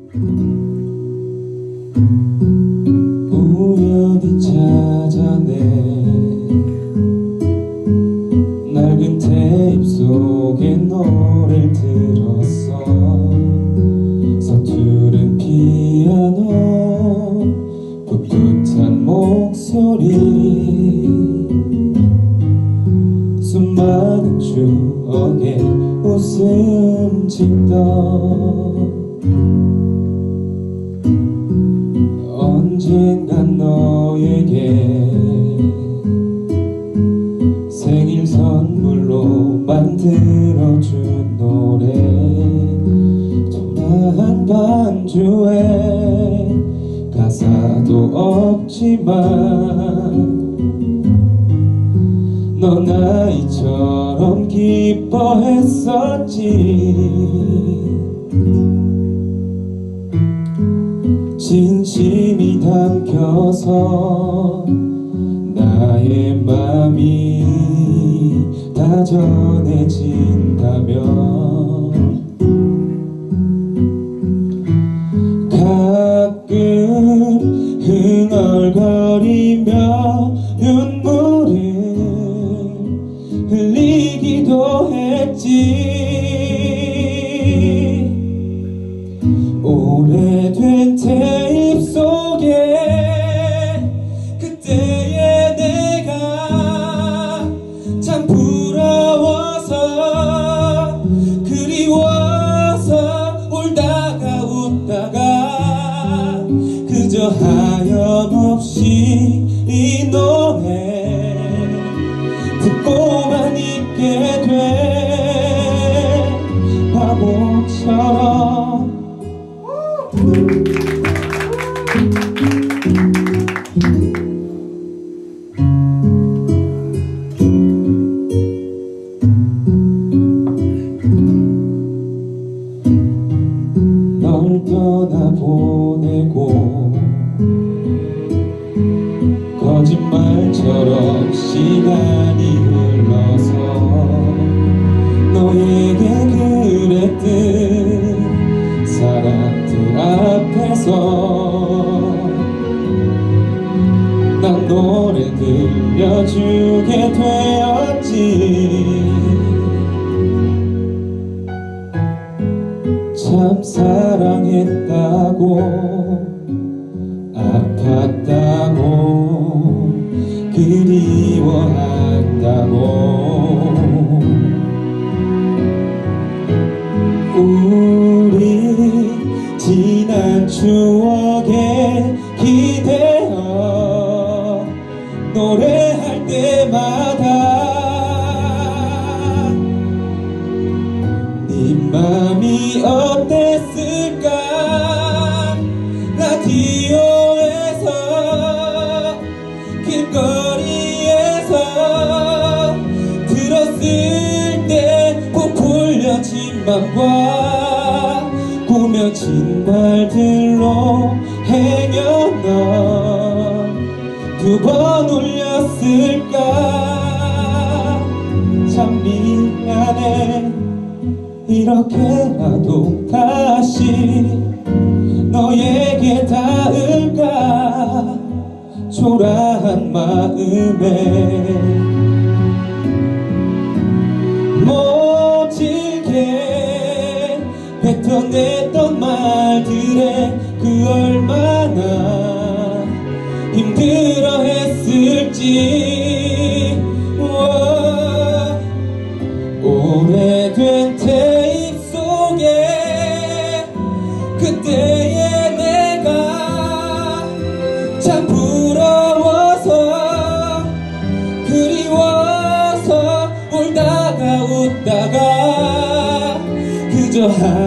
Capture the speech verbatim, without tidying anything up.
우연히 찾아내 낡은 테이프 속에 노래를 들었어. 서투른 피아노 풋풋한 목소리 수많은 추억에 웃음 짓던 언젠간 너에게 생일 선물로 만들어준 노래 초라한 반주에 가사도 없지만 넌 아이처럼 기뻐했었지. 진심이 담겨서 나의 맘이 다 전해진다면 가끔 흥얼거리며 눈물을 흘리기도 했지. 오래된 테이프 속에 그때의 내가 참 부러워서 그리워서 울다가 웃다가 그저 하염없이 이 노래 듣고만 있게 돼. 바보처럼 널 떠나보내고 거짓말처럼 시간이 흘러서 너에게 그랬듯 사람들 앞에서 난 노래 들려주게 되었지. 참 사랑했다고 아팠다고 그리워한다고 우리 지난 추억에 기대어 노래할 때마다 네 맘이 어땠을까. 라디오에서 길거리에서 들었을 때 부풀려진 맘과 꾸며진 말들로 행여 넌 두 번 울렸을까. 참 미안해. 이렇게라도 다시 너에게 닿을까. 초라한 마음에 모질게 뱉어냈던 말들에 그 얼마나 힘들어했을지. 우와, 오래된 테이프 속에 그때의 내가 참 부러워서 그리워서 울다가 웃다가 그저 한